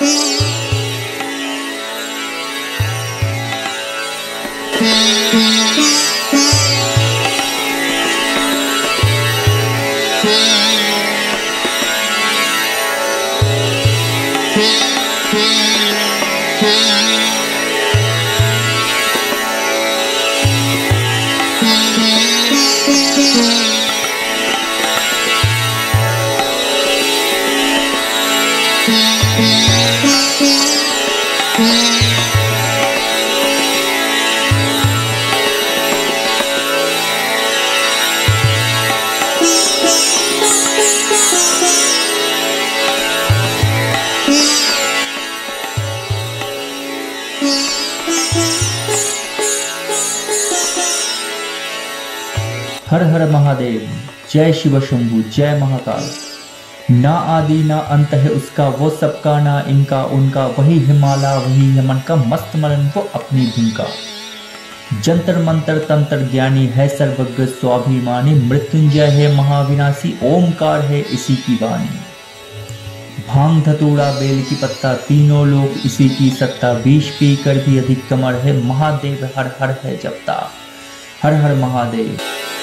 हर हर महादेव, जय शिव शंभु, जय महाकाल। ना आदि ना अंत है उसका, वो सबका ना इनका उनका, वही हिमालय वही यमन का, मस्त मलन को अपनी धुन का। जंतर मंत्र तंत्र ज्ञानी है सर्वज्ञ स्वाभिमानी, मृत्युंजय है महाविनाशी, ओमकार है इसी की वाणी। भांग धतूरा बेल की पत्ता, तीनों लोग इसी की सत्ता, विष पी कर भी अधिक कमर है, महादेव हर हर है जपता। हर हर महादेव।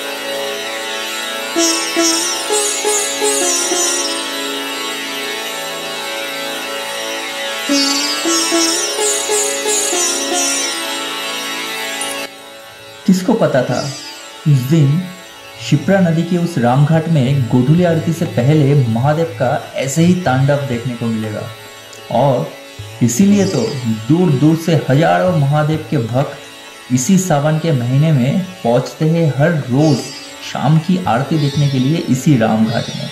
किसको पता था उस दिन शिप्रा नदी के उस रामघाट में गोधूली आरती से पहले महादेव का ऐसे ही तांडव देखने को मिलेगा। और इसीलिए तो दूर दूर से हजारों महादेव के भक्त इसी सावन के महीने में पहुंचते हैं हर रोज शाम की आरती देखने के लिए इसी रामघाट में।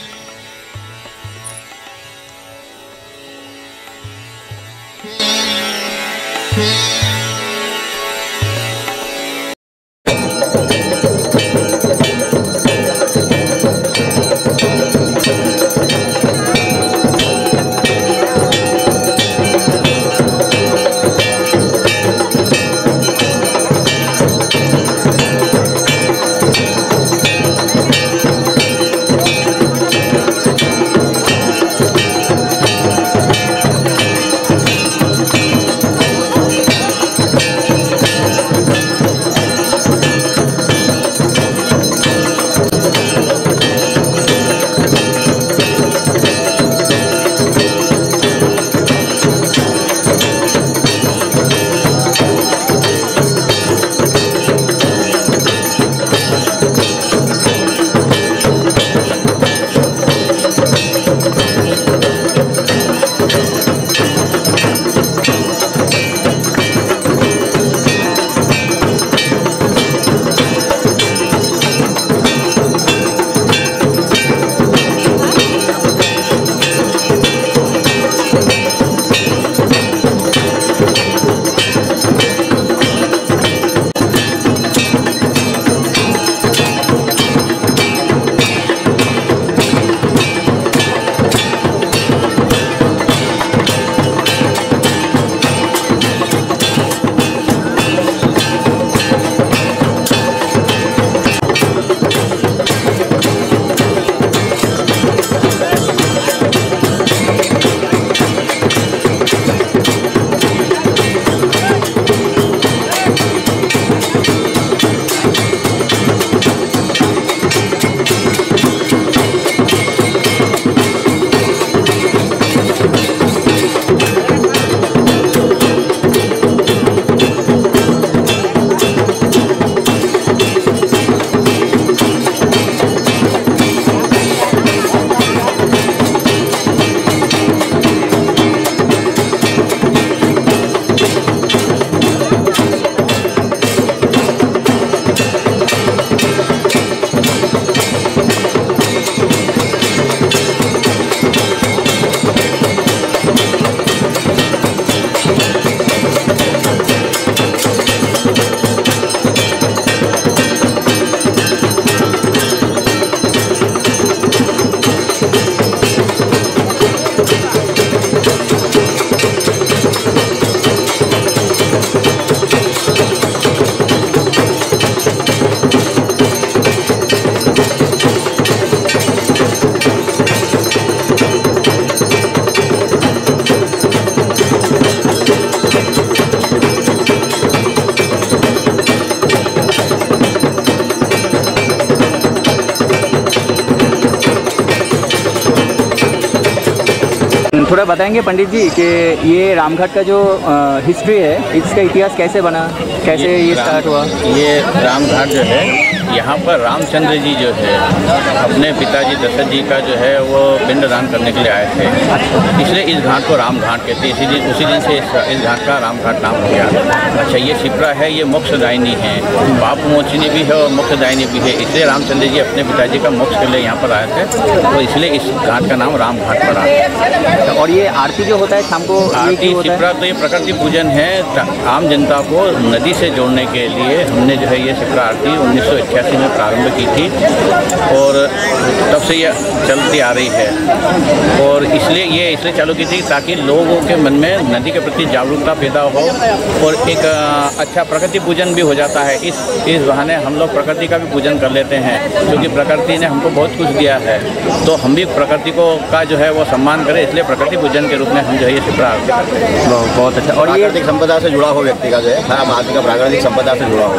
थोड़ा बताएंगे पंडित जी कि ये रामघाट का जो हिस्ट्री है, इसका इतिहास कैसे बना, कैसे ये स्टार्ट हुआ? ये रामघाट जो है, यहाँ पर रामचंद्र जी जो है अपने पिताजी दशरथ जी का जो है वो पिंडदान करने के लिए आए थे, इसलिए इस घाट को राम घाट कहते हैं। उसी दिन से इस घाट का रामघाट नाम हो गया। अच्छा, ये शिप्रा है, ये मोक्षदायिनी है, पाप मोचनी भी है और मोक्षदायिनी भी है, इसलिए रामचंद्र जी अपने पिताजी का मोक्ष के लिए यहाँ पर आए थे, तो इसलिए इस घाट का नाम राम घाट पड़ा। और ये आरती जो होता है शाम को, आरती शिप्रा तो ये प्रकृति पूजन है। आम जनता को नदी से जोड़ने के लिए हमने जो है ये शिप्रा आरती 1988 में प्रारंभ की थी और तब से ये चलती आ रही है। और इसलिए चालू की थी ताकि लोगों के मन में नदी के प्रति जागरूकता पैदा हो और एक अच्छा प्रकृति पूजन भी हो जाता है। इस बहाने हम लोग प्रकृति का भी पूजन कर लेते हैं, क्योंकि प्रकृति ने हमको बहुत कुछ दिया है, तो हम भी प्रकृति का जो है वो सम्मान करें, इसलिए प्रकृति पूजन के रूप में हम जो है ये शिप्रा आरती करते हैं। बहुत अच्छा। और ये प्राकृतिक संपदा से जुड़ा हो व्यक्ति का जो है हर आदमी का प्राकृतिक संपदा से जुड़ा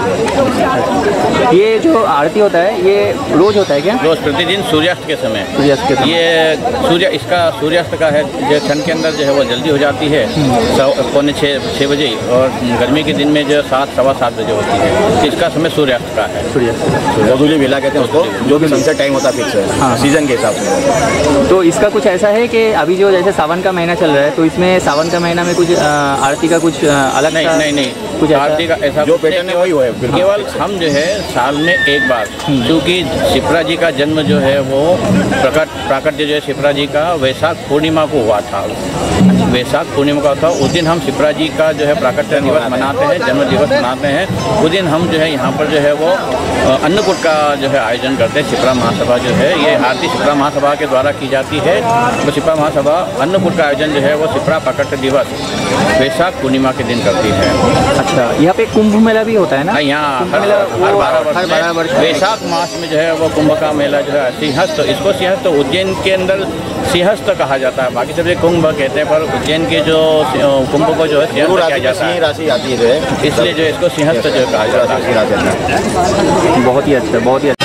हो। ये जो आरती होता है ये रोज होता है क्या? रोज, प्रतिदिन सूर्यास्त के समय। सूर्यास्त के समय ये सूर्यास्त का है, जो ठंड के अंदर जो है वो जल्दी हो जाती है, 5:45-6 बजे, और गर्मी के दिन में जो 7, सवा 7 बजे होती है। इसका समय सूर्यास्त का है। गोधूली बेला कहते हैं उसको, जो भी सनसेट टाइम होता है फिक्स है। हाँ, सीजन के हिसाब से। तो इसका कुछ ऐसा है कि अभी जो जैसे सावन का महीना चल रहा है, तो इसमें सावन का महीना में कुछ आरती का कुछ अलग नहीं कुछ आरती का ऐसा जो पैटर्न है वही है। केवल हम जो है साल में एक बार, क्योंकि शिप्रा जी का जन्म जो है वो प्राकट्य जो है शिप्रा जी का वैशाख पूर्णिमा को हुआ था। वैशाख पूर्णिमा का था, उस दिन हम शिप्रा जी का जो है प्राकट्य दिवस मनाते हैं, जन्म दिवस मनाते हैं। उस दिन हम जो है यहाँ पर जो है वो अन्नकूट का जो है आयोजन करते हैं। शिप्रा महासभा जो है ये आरती शिप्रा महासभा के द्वारा की जाती है। वो शिप्रा महासभा अन्नकूट का आयोजन जो है वो शिप्रा प्राकट्य दिवस वैशाख पूर्णिमा के दिन करती है। अच्छा, यहाँ पे कुंभ मेला भी होता है ना? यहाँ हर 12 वर्ष वैशाख मास में जो है वो कुंभ का मेला जो है सिंहस्थ, इसको सिंहस्थ उज्जैन के अंदर सिंहस्थ कहा जाता है, बाकी सबसे कुंभ कहते हैं, पर उज्जैन के जो कुंभ को जो है सिंहस्थ कहा जाता है। राशि आती है, इसलिए जो इसको सिंहस्थ जो कहा जाता है। बहुत ही अच्छा, बहुत ही अच्छा।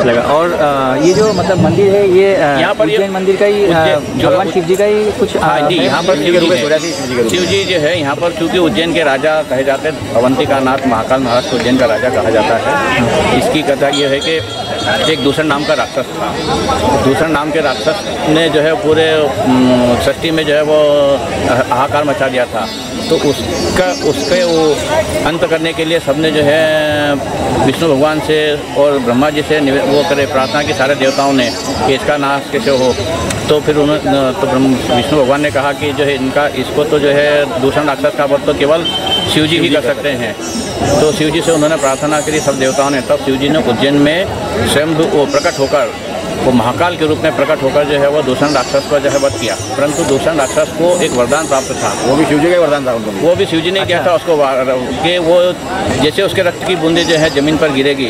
लगा। और ये जो मतलब मंदिर है ये यहाँ पर उज्जैन मंदिर का ही भगवान शिव जी का ही कुछ हाँ जी, यहाँ पर शिव जी जो है यहाँ पर, चूँकि उज्जैन के राजा कहे जाते हैं, अवंतिका नाथ महाकाल महाराज को उज्जैन का राजा कहा जाता है। इसकी कथा ये है कि एक दूसरा नाम का राक्षस था। दूसरा नाम के राक्षस ने जो है पूरे सृष्टि में जो है वो हाहाकार मचा दिया था। तो उसके वो अंत करने के लिए सबने जो है विष्णु भगवान से और ब्रह्मा जी से वो करे प्रार्थना की, सारे देवताओं ने, कि इसका नाश कैसे हो। तो फिर विष्णु भगवान ने कहा कि जो है इसको तो जो है दूसरा राक्षस का वध तो केवल शिव जी ही कर सकते हैं। तो शिव जी से उन्होंने प्रार्थना करी सब देवताओं ने। तब शिव जी ने उज्जैन में स्वयं वो प्रकट होकर, वो महाकाल के रूप में प्रकट होकर जो है वो दूषण राक्षस को जो है वध किया। परंतु दूषण राक्षस को एक वरदान प्राप्त था, वो भी शिव जी का वरदान था उनको। वो भी शिव जी ने किया था उसको, कि वो जैसे उसके रक्त की बूंदें जो है जमीन पर गिरेगी,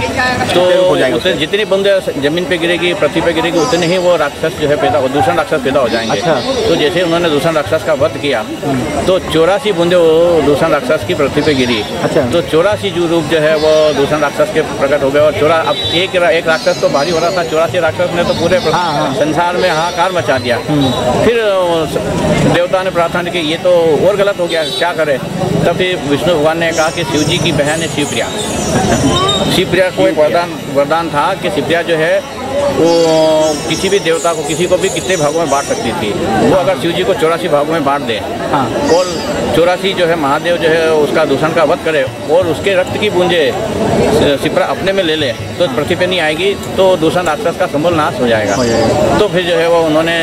तो उतने जितनी बूंदें जमीन पे गिरेगी, पृथ्वी पे गिरेगी, उतने ही वो राक्षस जो है दूषण राक्षस पैदा हो जाएंगे। तो जैसे उन्होंने दूषण राक्षस का वध किया तो 84 बूंदें वो दूषण राक्षस की पृथ्वी पे गिरी। तो 84 जो रूप जो है वो दूषण राक्षस के प्रकट हो गए। और अब एक राक्षस तो भारी हो रहा था, 84 राक्षस ने तो पूरे संसार में हाहाकार मचा दिया। फिर देवता ने प्रार्थना की ये तो और गलत हो गया, क्या करे। तब फिर विष्णु भगवान ने कहा कि शिव जी की बहन है शिवप्रिया। शिवप्रिया को एक वरदान था कि शिवप्रिया जो है वो किसी भी देवता को, किसी को भी कितने भागों में बांट सकती थी। वो अगर शिव जी को 84 भागों में बांट दे और 84 जो है महादेव जो है उसका दूषण का वध करे और उसके रक्त की बूंदे शिप्रा अपने में ले ले तो पृथ्वी पे नहीं आएगी, तो दूषण राक्षस का समूल नाश हो जाएगा। तो फिर जो है वो उन्होंने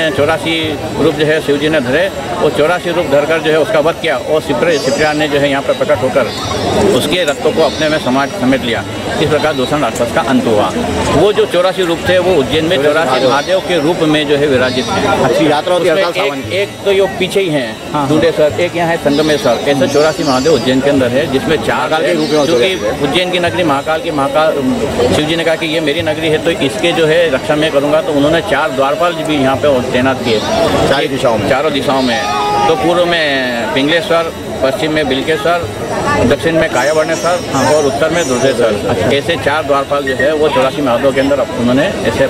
84 रूप जो है शिव जी ने धरे, वो 84 रूप धरकर जो है उसका वध किया। और शिप्रा ने जो है यहाँ पर प्रकट होकर उसके रक्तों को अपने में समेट लिया। इस प्रकार दूषण राक्षस का अंत हुआ। वो जो 84 रूप थे वो उज्जैन में 84 महादेव के रूप में जो है विराजित हैं। अच्छी यात्रा होती है। एक तो ये पीछे ही हैं डूडेश्वर, एक यहाँ है संगमेश्वर। ऐसे 84 महादेव उज्जैन के अंदर है, जिसमें 4 रूप में, क्योंकि उज्जैन की नगरी महाकाल शिव जी ने कहा कि ये मेरी नगरी है तो इसके जो है रक्षा मैं करूँगा। तो उन्होंने 4 द्वारपाल भी यहाँ पे तैनात किए चारों दिशाओं में। तो पूर्व में पिंगलेश्वर, पश्चिम में बिलकेश्वर, दक्षिण में कायावर्णेश्वर और उत्तर में दुर्गेश्वर। ऐसे 4 द्वारपाल जो है वो 84 महादेव के अंदर उन्होंने ऐसे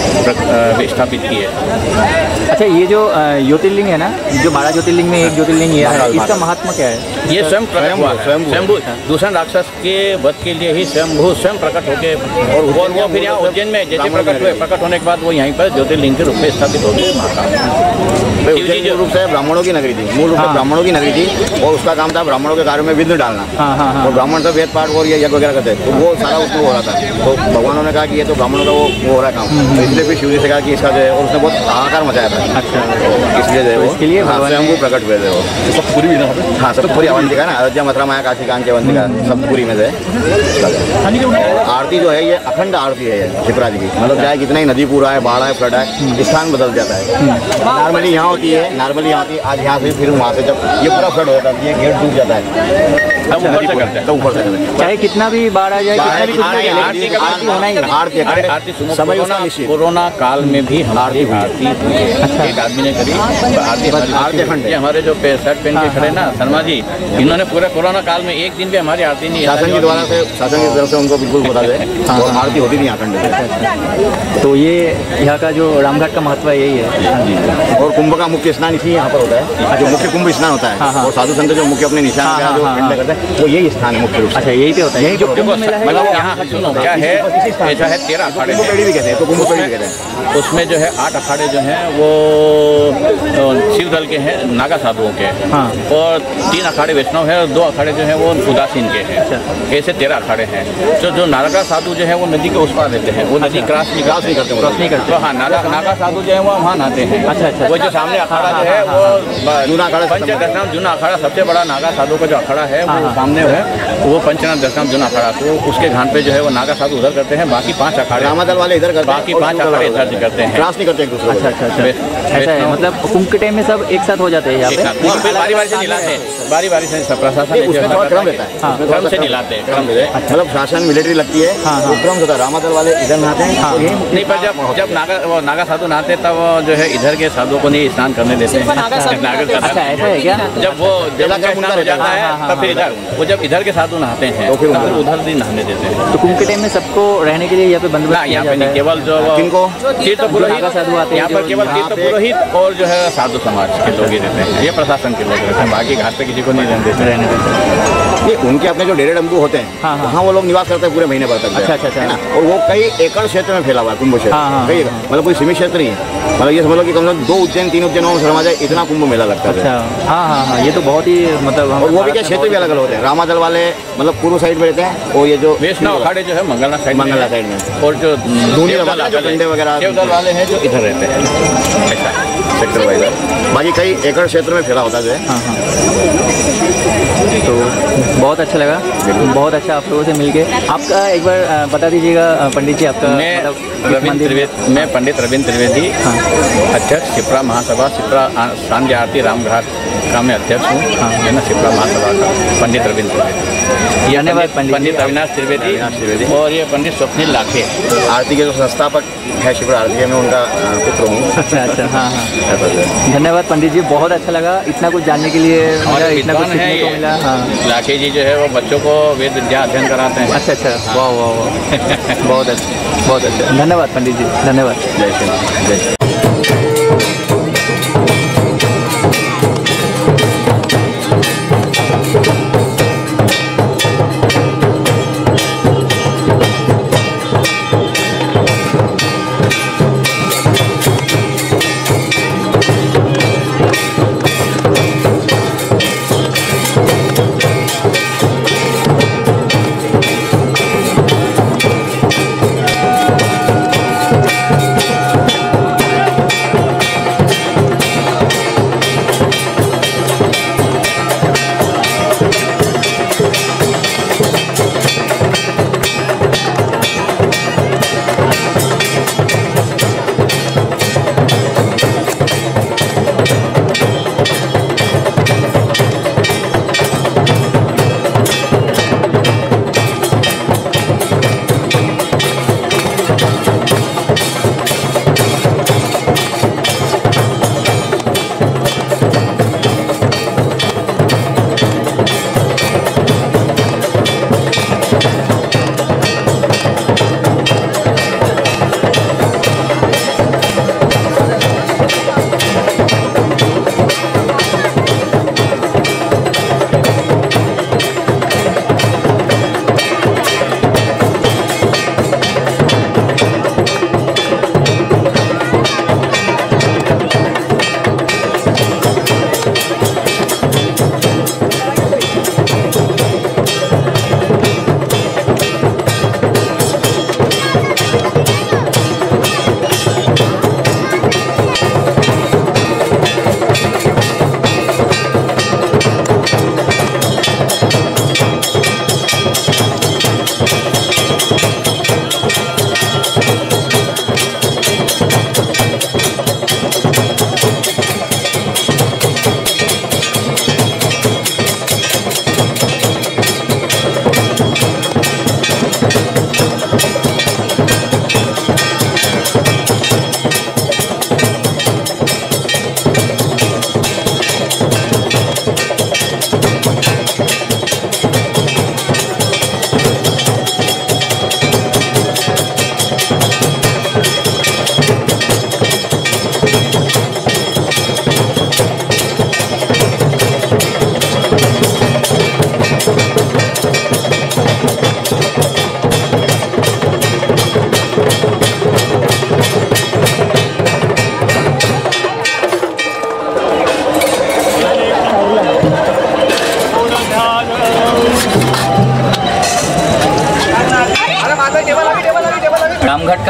अपने स्थापित किए। अच्छा, ये जो ज्योतिर्लिंग है ना, जो 12 ज्योतिर्लिंग में एक ज्योतिर्लिंग ये है, इसका महात्मा क्या है? ये स्वयं प्रकट हुआ, स्वयंभू दूषण राक्षस के वध के लिए ही स्वयं प्रकट होके, और वो फिर यहाँ उज्जैन में जैसे प्रकट हुए, प्रकट होने के बाद वो यहीं पर ज्योतिर्लिंग के रूप में स्थापित हो गए महाकाल। उज्जैन जो रूप से ब्राह्मणों की नगरी थी, मूल रूप से ब्राह्मणों की नगरी थी और उसका काम था ब्राह्मणों के कार्य में विघ्न डालना। और ब्राह्मण सब वेद पाठ और ये यज्ञ वगैरह करते, तो वो सारा उसमें हो रहा था। तो भगवानों ने कहा कि ये तो ब्राह्मणों का वो हो रहा काम, तो इसलिए फिर शिव जी से कहा कि इसका जो है, और उसने बहुत हाहाकार मचाया था। अच्छा, इसलिए जो है वो स्वयं को प्रकट हुए थे। वो सब पूरी हाँ, सब पूरी अवंतिका ना, अयोध्या, मथुरा, माया, काशी, कांची, अवंतिका सब पूरी में से। आरती जो है ये अखंड आरती है शिप्रा जी की, मतलब चाहे कितना ही नदी पूरा है, बाढ़ है, फ्लड है, स्थान बदल जाता है। नॉर्मली यहाँ होती है, नॉर्मली यहाँ होती है, आज यहाँ से फिर वहाँ से जब ये पूरा फ्लड होता है, ये गेट डूब जाता है, तब ऊपर से करते हैं, तो ऊपर से करते हैं। चाहे कितना भी बाढ़ आ जाए, कितना भी कुछ आरती समय कोरोना काल में भी हमारी आरती हुई है। एक आदमी ने करी आरती, हमारे जो शर्ट पहन के खड़े ना शर्मा जी, इन्होंने पूरा कोरोना काल में एक दिन भी हमारी आरती नहीं, शासन के द्वारा से, शासन की तरफ से उनको बिल्कुल बता दें, आरती होती नहीं अखंड। तो ये यहाँ का जो रामघाट का महत्व यही है। और कुंभ का मुख्य स्नान इसी यहाँ पर होता है, जो मुख्य कुंभ स्नान होता है, और साधु संत जो मुख्य अपने निशान जो करते हैं वो यही स्थान है मुख्य रूप से। अच्छा, यही पे होता है, यही जो कुंभ मेला है। मतलब यहाँ सुनो क्या है, ऐसा है 13 अखाड़े भी कहते हैं, तो कुंभ पेड़ी भी कहते हैं। उसमें जो है 8 अखाड़े जो हैं वो शिव दल के हैं, नागा साधुओं के, और 3 अखाड़े वैष्णव है और 2 अखाड़े जो हैं वो उदासीन के हैं। ऐसे 13 अखाड़े हैं। जो नागा साधु जो है वो नदी के उस पार रहते हैं, वो नदी क्रॉस नहीं करते। तो हाँ, नागा साधु जो है वो वहाँ नहाते हैं। अच्छा, वो जो सामने अखाड़ा जो है वो जूना अखाड़ा, पंचदशनाम जूना अखाड़ा, सबसे बड़ा नागा साधु का जो अखाड़ा है वो सामने है, वो पंचनाम दशनाम जूना अखाड़ा। तो उसके घाट पे जो है वो नागा साधु उधर करते हैं, बाकी 5 अखाड़े रामादल वाले इधर करते हैं, बाकी 5 अखाड़े इधर करते हैं, क्रॉस नहीं करते एक दूसरे। अच्छा, ऐसा है, मतलब कुंभ के टाइम में सब एक साथ हो जाते हैं यहाँ पे, बारी बारी से मिलाते हैं। बारी बारी से सब प्रशासन नहीं, उसमें थोड़ा क्रम रहता है। उसमें थोड़ा क्रम से सा दिलाते हैं, क्रम क्रम रहता है। मतलब शासन मिलिट्री लगती है, वो क्रम होता है। रामा दल वाले इधर नहाते हैं और यहीं नहीं, पर जब नागा साधु नहाते तब जो है इधर के साधुओं को नहीं स्नान करने देते हैं। नागा साधु, अच्छा ऐसा है क्या? जब वो उनका स्नान हो जाता है तब फिर इधर, वो जब इधर के साधु नहाते हैं तो फिर उधर भी नहाने देते हैं। तो कुंभ के टाइम में सबको रहने के लिए यहाँ पे बंदोबस्त किया यहाँ पे जाता नहीं, है? केवल जो किनको तीर्थ पुरोहित साधु आते हैं यहाँ पर केवल तीर्थ पुरोहित और जो है साधु समाज के लोग ही रहते हैं, ये प्रशासन के लोग रहते हैं, बाकी घाट पे किसी को नहीं रहने देते। ये उनके अपने जो डेरे डम्बू होते हैं वहाँ वो लोग निवास करते हैं पूरे महीने भर तक। अच्छा अच्छा अच्छा। है ना? और वो कई एकड़ क्षेत्र में फैला हुआ है कुंभ क्षेत्र। कई एकड़, मतलब कोई सीमित क्षेत्र नहीं है। मतलब ये समझ लो कि कम से कम 2 उज्जैन 3 उज्जैनों में समा जाए इतना कुंभ मेला लगता है। अच्छा हाँ, ये तो बहुत ही मतलब। और वो भी क्या क्षेत्र भी अलग अलग होते हैं। रामा दल वाले मतलब पूर्व साइड में रहते हैं, और ये जो वैष्णव अखाड़े जो है मंगला साइड में, और जो डंडे वगैरह देवदल वाले हैं जो इधर रहते हैं, ऐसा सेक्टर वाइज। बाकी कई एकड़ क्षेत्र में फैला होता है। तो बहुत अच्छा लगा, बहुत अच्छा आप लोगों से मिलके। आपका एक बार बता दीजिएगा पंडित जी, आपका मैं पंडित रविंद्र त्रिवेदी, अध्यक्ष शिप्रा महासभा, शिप्रा सांझ आरती रामघाट का मैं अध्यक्ष हूँ। है ना, शिप्रा महासभा का पंडित रविंद्र त्रिवेदी। धन्यवाद पंडित अविनाश त्रिवेदी और ये पंडित स्वप्निल लाखे आरती के जो संस्थापक है शिप्रा आरती, मैं उनका पुत्र हूँ। अच्छा अच्छा, हाँ। धन्यवाद पंडित जी, बहुत अच्छा लगा इतना कुछ जानने के लिए, इतना कुछ सीखने को मिला। लाखे जी जो है वो बच्चों को वेद विद्या अध्ययन कराते हैं। अच्छा अच्छा, वाह वाह वाह, बहुत अच्छा बहुत अच्छा। धन्यवाद पंडित जी, धन्यवाद। जय श्री राम, जय श्री राम।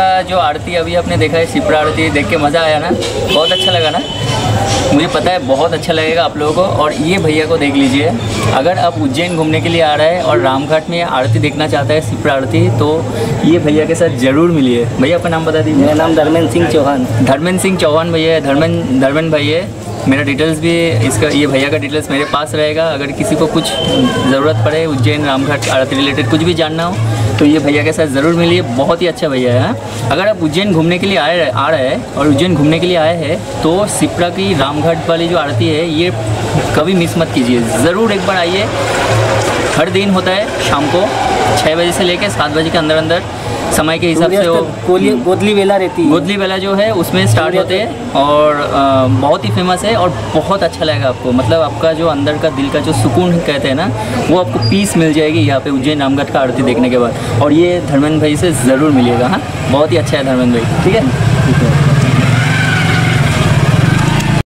जो आरती अभी आपने देखा है, शिप्रा आरती देख के मज़ा आया ना, बहुत अच्छा लगा ना। मुझे पता है बहुत अच्छा लगेगा आप लोगों को। और ये भैया को देख लीजिए, अगर आप उज्जैन घूमने के लिए आ रहे हैं और रामघाट में आरती देखना चाहता है, शिप्रा आरती, तो ये भैया के साथ ज़रूर मिलिए। भैया आपका नाम बता दीजिए। मेरा नाम धर्मेंद्र सिंह चौहान। धर्मेंद्र सिंह चौहान भैया है, धर्मेंद्र भैया। मेरा डिटेल्स भी इसका, ये भैया का डिटेल्स मेरे पास रहेगा। अगर किसी को कुछ ज़रूरत पड़े उज्जैन रामघाट आरती रिलेटेड कुछ भी जानना हो तो ये भैया के साथ ज़रूर मिलिए, बहुत ही अच्छा भैया है। अगर आप उज्जैन घूमने के लिए आ रहे हैं और उज्जैन घूमने के लिए आए हैं तो शिप्रा की रामघाट वाली जो आरती है ये कभी मिस मत कीजिए, ज़रूर एक बार आइए। हर दिन होता है शाम को 6 बजे से लेकर 7 बजे के अंदर समय के हिसाब से वो गोदली वेला रहती है। गोदली वेला जो है उसमें स्टार्ट होते हैं और बहुत ही फेमस है और बहुत अच्छा लगेगा आपको। मतलब आपका जो अंदर का दिल का जो सुकून कहते हैं ना, वो आपको पीस मिल जाएगी यहाँ पे उज्जैन रामघाट का आरती देखने के बाद। और ये धर्मेंद्र भाई से ज़रूर मिलिएगा। हाँ, बहुत ही अच्छा है धर्मेंद्र भाई। ठीक है।